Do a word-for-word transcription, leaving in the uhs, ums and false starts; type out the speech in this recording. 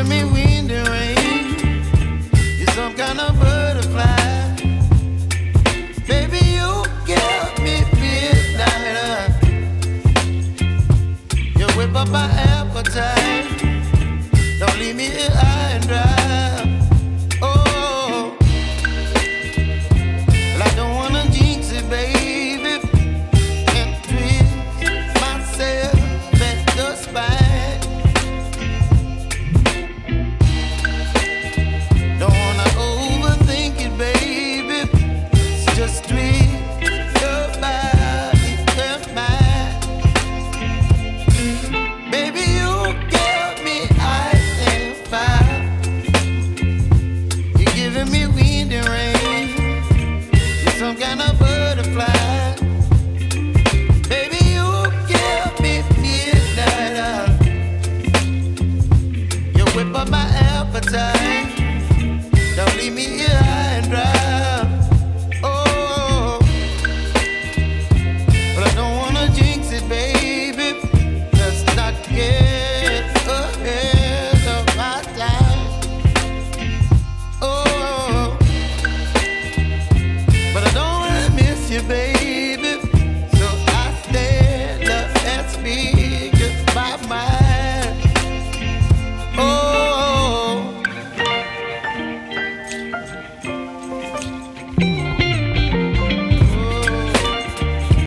giving me wind and rain. You're some kind of butterfly. Baby, you give me midnight. You whip up my appetite. Don't leave me here high and dry. Oh, well, I don't wanna jinx it, baby, and twist myself at the spine. Don't wanna overthink it, baby. It's just twist your body and mine. Baby, you give me ice and fire. You're giving me wind and rain. You're some kind of butterfly. Baby, you give me midnight. You whip up my appetite. Don't leave me here